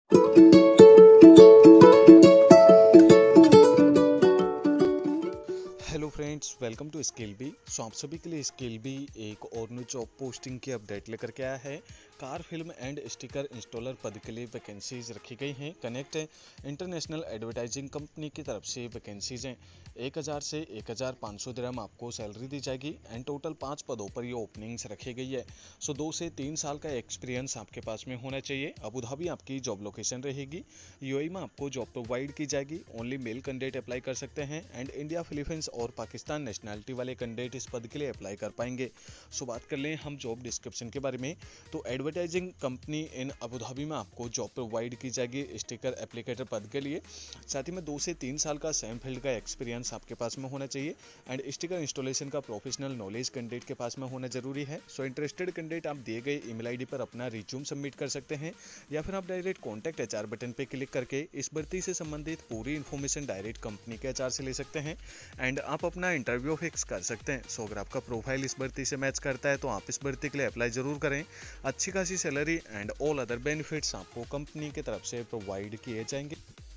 Hello friends, welcome to Skill Bee. आप सभी के लिए स्किल बी एक और न्यू जॉब पोस्टिंग की अपडेट लेकर के आया है। Car film and sticker installer पद के लिए वैकेंसीज रखी गई हैं। कनेक्ट इंटरनेशनल एडवर्टाइजिंग कंपनी की तरफ से वैकेंसीज हैं। 1000 से 1500 दिरहम आपको सैलरी दी जाएगी एंड टोटल 5 पदों पर ये ओपनिंग्स रखी गई है। 2 से 3 साल का एक्सपीरियंस आपके पास में होना चाहिए। अबू धाबी आपकी जॉब लोकेशन रहेगी। यूएई में आपको जॉब प्रोवाइड की जाएगी। ओनली मेल कैंडिडेट अप्लाई कर सकते हैं एंड इंडिया, फिलीपींस और पाकिस्तान नेशनैलिटी वाले कैंडिडेट इस पद के लिए अप्लाई कर पाएंगे। बात कर लें हम जॉब डिस्क्रिप्शन के बारे में, तो advertising company in Abu Dhabi में आपको जॉब प्रोवाइड की जाएगी स्टिकर एप्लीकेटर पद के लिए। साथ ही में 2 से 3 साल का सेम फील्ड का एक्सपीरियंस आपके पास में होना चाहिए एंड स्टिकर इंस्टॉलेशन का प्रोफेशनल नॉलेज कैंडिडेट के पास में होना जरूरी है। इंटरेस्टेड कैंडिडेट आप दिए गए ईमेल आईडी पर अपना रिज्यूम सबमिट कर सकते हैं या फिर आप डायरेक्ट कॉन्टैक्ट एचआर बटन पे क्लिक करके इस भर्ती से संबंधित पूरी इन्फॉर्मेशन डायरेक्ट कंपनी के एचआर से ले सकते हैं एंड आप अपना इंटरव्यू फिक्स कर सकते हैं। अगर आपका प्रोफाइल इस भर्ती से मैच करता है तो आप इस भर्ती के लिए अप्लाई जरूर करें। अच्छी खासी salary and all other benefits आपको कंपनी की तरफ से प्रोवाइड किए जाएंगे।